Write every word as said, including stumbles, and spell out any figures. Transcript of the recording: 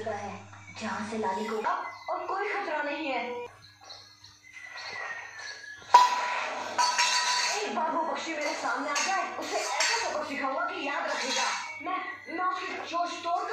जगह है जहाँ से लाली को और कोई खतरा नहीं है। एक बार वो पक्षी मेरे सामने आ जाए, उसे ऐसा सबक सिखाऊंगा कि याद रखेगा। मैं मैं उसकी जोश तोड़